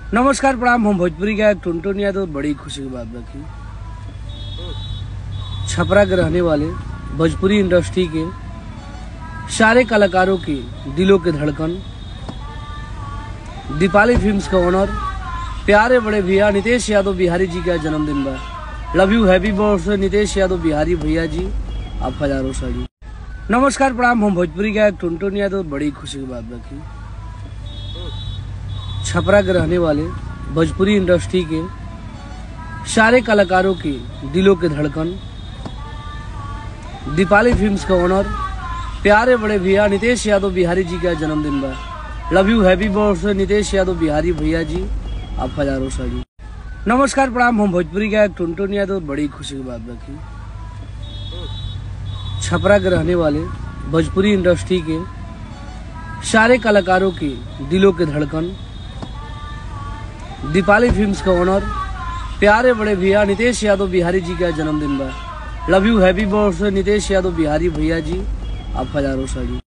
नमस्कार प्रणाम। हम भोजपुरी गायक टुनटुन यादव। बड़ी खुशी की बात बाकी छपरा के रहने वाले भोजपुरी इंडस्ट्री के सारे कलाकारों की दिलों के धड़कन, दीपाली फिल्म्स का ओनर, प्यारे बड़े भैया नितेश यादव बिहारी जी का जन्मदिन बा। Love you, happy birthday Nitesh Yadav Bihari भैया जी, आप हजारों साली। नमस्कार प्रणाम। हम भोजपुरी गायक टुनटुन यादव। बड़ी खुशी की बात बाकी छपरा के रहने वाले भोजपुरी इंडस्ट्री के सारे कलाकारों की दिलों के धड़कन, दीपाली फिल्म्स का ओनर, प्यारे बड़े भैया नितेश यादव बिहारी जी का जन्मदिन बा। Love you, happy birthday Nitesh Yadav Bihari भैया जी, आप हजारों साली। नमस्कार प्रणाम। हम भोजपुरी गायक टुनटुन यादव। बड़ी खुशी की बात बाकी छपरा के रहने वाले भोजपुरी इंडस्ट्री के सारे कलाकारों की दिलों के धड़कन, दीपाली फिल्म्स का ओनर, प्यारे बड़े भैया नितेश यादव बिहारी जी का जन्मदिन बा। Love you, happy birthday Nitesh Yadav Bihari भैया जी, आप हजारों साली।